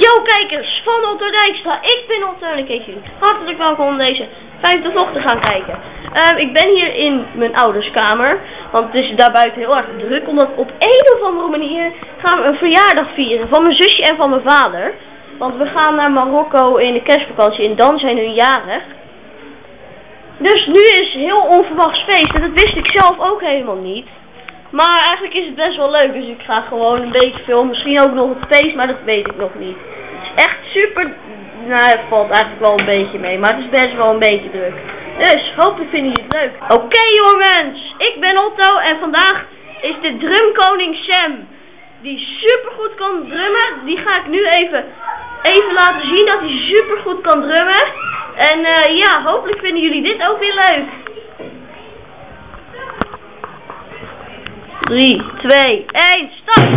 Yo kijkers van Otto Dijkstra, ik ben Otto en ik heet jullie hartelijk welkom om deze 5e vlog te gaan kijken. Ik ben hier in mijn ouders kamer, want het is daar buiten heel erg druk, omdat op een of andere manier gaan we een verjaardag vieren van mijn zusje en van mijn vader. Want we gaan naar Marokko in de kerstvakantie en dan zijn hun jarig. Dus nu is heel onverwachts feest en dat wist ik zelf ook helemaal niet. Maar eigenlijk is het best wel leuk, dus ik ga gewoon een beetje filmen. Misschien ook nog het feest, maar dat weet ik nog niet. Het is echt super, nou het valt eigenlijk wel een beetje mee, maar het is best wel een beetje druk. Dus, hopelijk vinden jullie het leuk. Oké jongens, ik ben Otto en vandaag is de drumkoning Sam. Die super goed kan drummen, die ga ik nu even laten zien dat hij super goed kan drummen. En ja, hopelijk vinden jullie dit ook weer leuk. 3, 2, 1, start!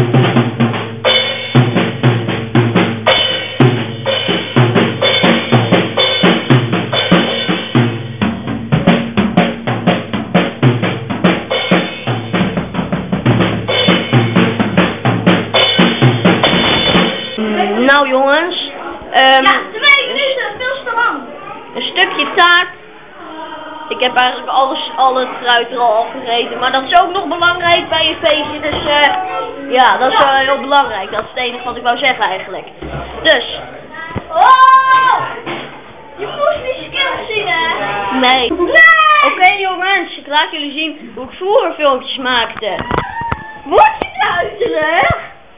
Nou jongens, ja, 2 minuten, veel te lang. Een stukje taart. Ik heb eigenlijk al het fruit er al afgegeten, maar dat is ook nog belangrijk bij een feestje, dus ja, dat is wel heel belangrijk. Dat is het enige wat ik wou zeggen eigenlijk. Dus. Oh! Je moest die skills zien, hè? Nee. Nee! Oké jongens, ik laat jullie zien hoe ik vroeger filmpjes maakte. Word je duizelig?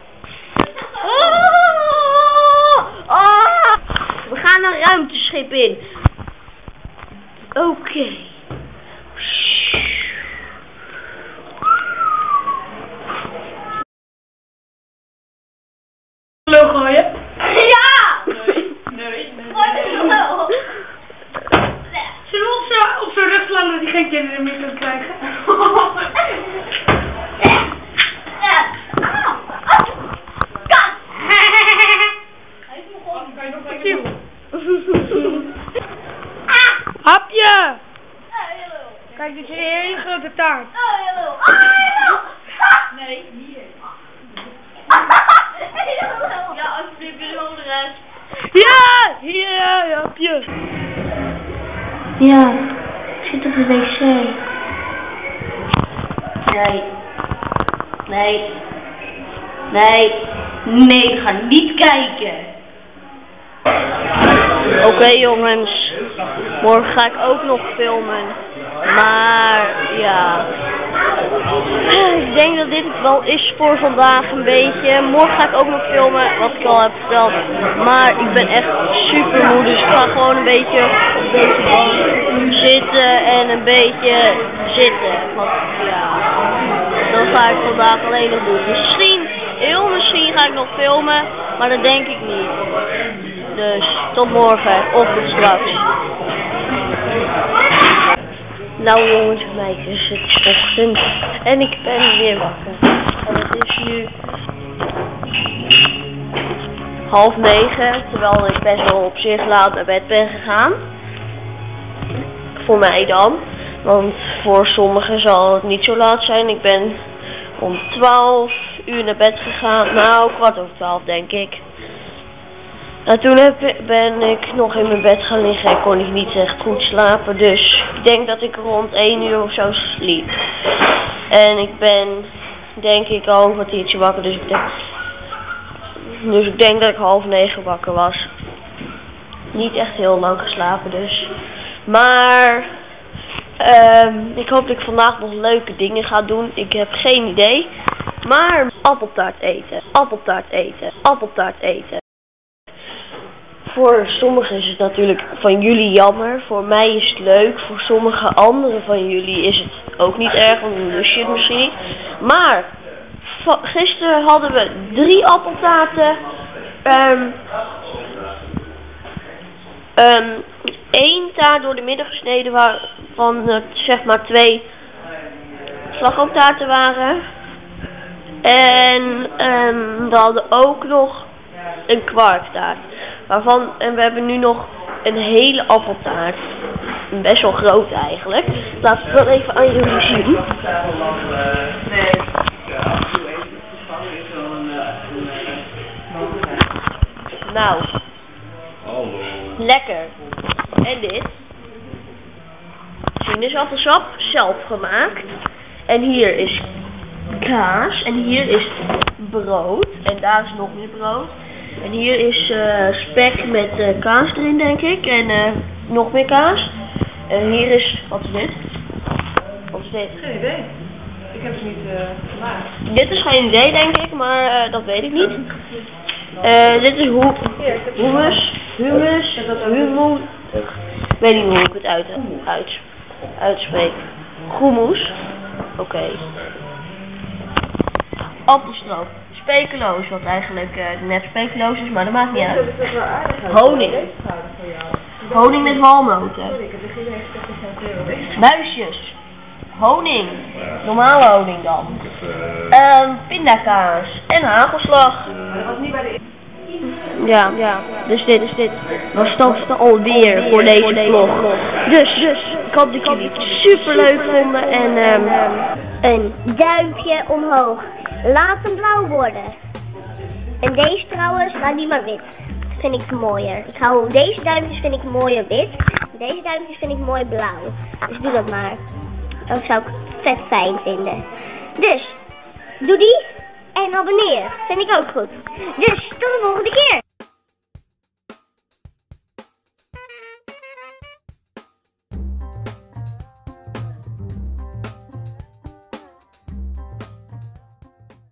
We gaan een ruimteschip in. Oké. Lul gooien? Ja! Nee. Wat is er nou? Zullen we op zo'n rug slaan dat hij geen kinderen meer kan krijgen? Hapje! Kijk, dit is een hele grote taart. Nee, hier. Ja, alsjeblieft, jullie horen de rest. Ja! Hier, hapje. Ja, ik zit op de wc. Nee. Nee. Nee. Nee, ga niet kijken. Oké jongens, morgen ga ik ook nog filmen. Maar ja, ik denk dat dit het wel is voor vandaag een beetje. Morgen ga ik ook nog filmen, wat ik al heb verteld. Maar ik ben echt super moe, dus ik ga gewoon een beetje op deze bank zitten en een beetje zitten. Want ja, dat ga ik vandaag alleen nog doen. Misschien, heel misschien ga ik nog filmen, maar dat denk ik niet. Dus tot morgen of tot straks. Nou jongens en meisjes, het is ochtend en ik ben weer wakker. En het is nu 8:30, terwijl ik best wel op zich laat naar bed ben gegaan. Voor mij dan, want voor sommigen zal het niet zo laat zijn. Ik ben om 12 uur naar bed gegaan, nou 11:15 denk ik. Nou, toen ben ik nog in mijn bed gaan liggen en kon ik niet echt goed slapen. Dus ik denk dat ik rond 1 uur of zo sliep. En ik ben denk ik al een kwartiertje wakker. Dus ik denk dat ik 8:30 wakker was. Niet echt heel lang geslapen dus. Maar ik hoop dat ik vandaag nog leuke dingen ga doen. Ik heb geen idee. Maar appeltaart eten. Appeltaart eten. Appeltaart eten. Voor sommigen is het natuurlijk van jullie jammer. Voor mij is het leuk. Voor sommige anderen van jullie is het ook niet erg. Want dan lust je het misschien niet. Maar gisteren hadden we 3 appeltaarten. 1 taart door de midden gesneden waarvan zeg maar 2 slagroomtaarten waren. En we hadden ook nog een kwarktaart. En we hebben nu nog een hele appeltaart. Best wel groot eigenlijk. Laat ik dat even aan jullie zien. Nou, lekker. En dit. Sinaasappelsap, zelf gemaakt. En hier is kaas. En hier is brood. En daar is nog meer brood. En hier is spek met kaas erin, denk ik. En nog meer kaas. En hier is, wat is dit? Wat is dit? Geen idee. Ik heb het niet gemaakt. Dit is geen idee, denk ik, maar dat weet ik niet. Dit is hummus. Ik weet niet hoe ik het uitspreek. Hummus. Oké. Appelstroop. Speculoos, wat eigenlijk net speculoos is, maar dat maakt niet uit. Honing. Honing met walnoten. Muisjes. Honing. Normale honing dan. Pindakaas. En hagelslag. Ja. Dus dit was dat alweer voor deze vlog. Dus ik hoop dat jullie het super leuk vonden en een duimpje omhoog. Laat hem blauw worden. En deze trouwens, laat die maar wit. Vind ik mooier. Deze duimpjes vind ik mooier wit. Deze duimpjes vind ik mooi blauw. Dus doe dat maar. Dat zou ik vet fijn vinden. Dus, doe die en abonneer. Vind ik ook goed. Dus, tot de volgende keer.